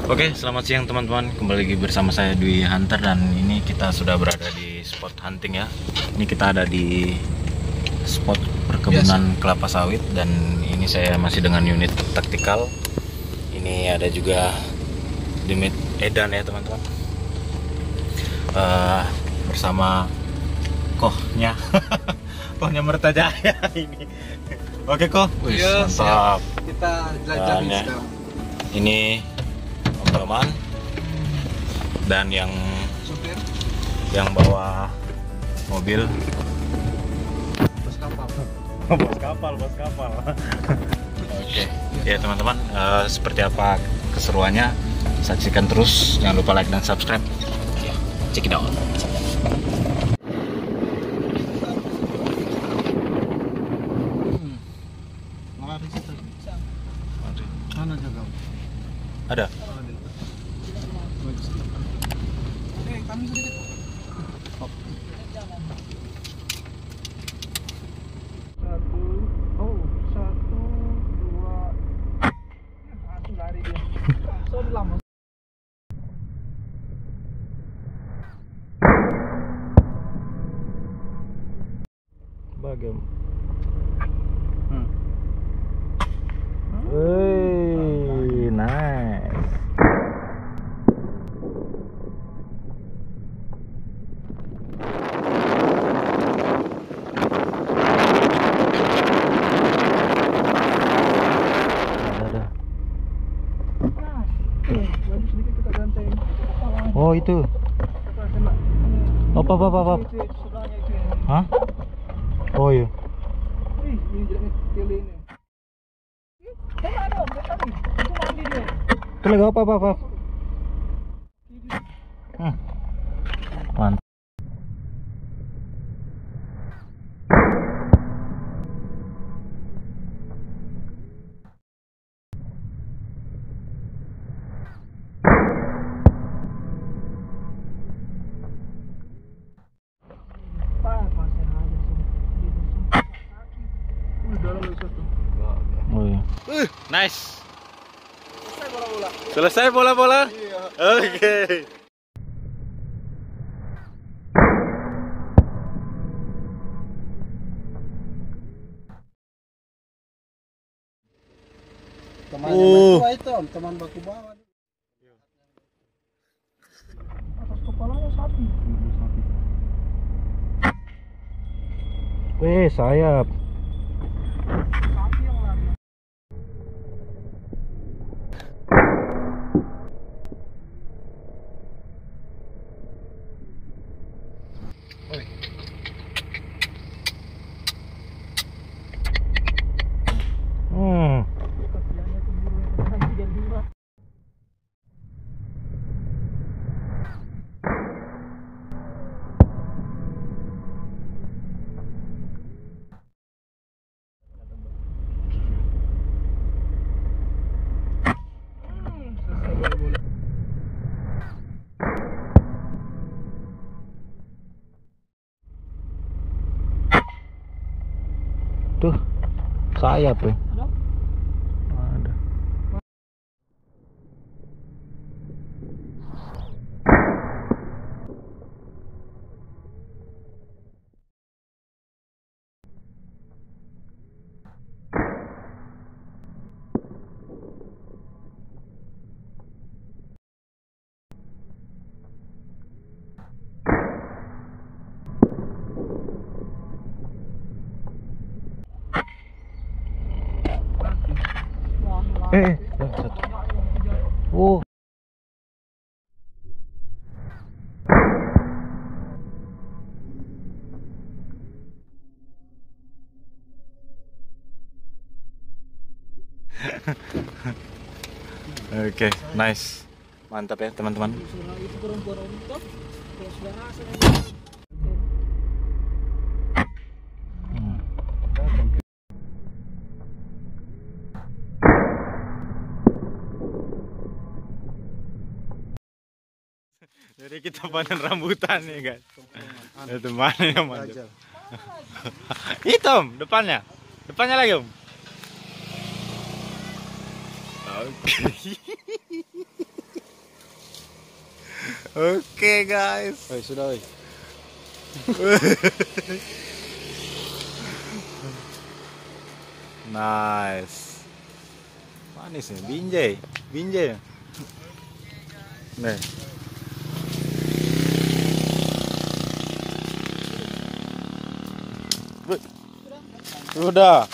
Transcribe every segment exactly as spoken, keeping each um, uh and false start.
Oke, selamat siang teman-teman. Kembali lagi bersama saya Dwi Hunter dan ini kita sudah berada di spot hunting ya. Ini kita ada di spot perkebunan kelapa sawit dan ini saya masih dengan unit taktikal. Ini ada juga unit edan ya teman-teman. Uh, bersama kohnya, kohnya Mertajaya ini. Oke kok, yes, mantap. Kita jelajahin ya, sekarang. Ini Om Roman dan yang supir yang bawa mobil bos kapal. bos kapal bos kapal oke ya teman-teman, uh, seperti apa keseruannya saksikan terus, jangan lupa like dan subscribe ya, check it out. Mana jaga? Ada. Eh, kami sedikit. Satu, oh satu, dua, langsung lari dia. So lama. Bagaimana? Hmm. Wey, nice. Oh itu. Apa apa apa apa? Hah? Oh iya. Wih, ini jeleknya tele ini. Mana ada? Dia tadi. Itu mandi dia. Itu lagi apa apa apa? Hmm. Mantap. Oh iya. Uh, nice. Selesai bola-bola. Selesai bola-bola? Iya. Oke. Okay. Teman Uh. yang itu, teman baku bawah. Atas kepalanya sapi. Wih, sayap. Sapi yang lari. Oi. Hmm. Kasihannya tuh burung yang kena tiga lima. Tuh, sayap ya. Ada? Ada. Eh, eh, satu. Oh. Oke, okay, nice. Mantap ya teman-teman. Itu perempuan untuk kalau sudah rasa Jadi kita panen rambutan nih guys. Itu mana yang mantap? Hitam depannya, depannya lagi om. Oke. Oke guys. Oi, sudah, oi. Nice. Manis nih, binjai, binjai. Nih. Sudah.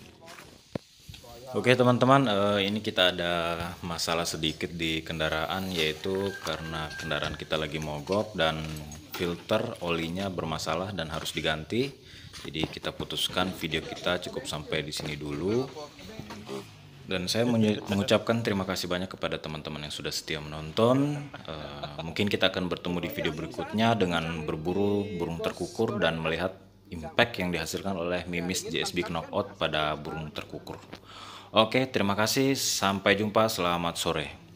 Oke teman-teman, eh, ini kita ada masalah sedikit di kendaraan, yaitu karena kendaraan kita lagi mogok dan filter olinya bermasalah dan harus diganti. Jadi kita putuskan video kita cukup sampai di sini dulu. Dan saya mengucapkan terima kasih banyak kepada teman-teman yang sudah setia menonton. Eh, mungkin kita akan bertemu di video berikutnya dengan berburu burung terkukur dan melihat impact yang dihasilkan oleh Mimis J S B Knockout pada burung terkukur. Oke, terima kasih. Sampai jumpa. Selamat sore.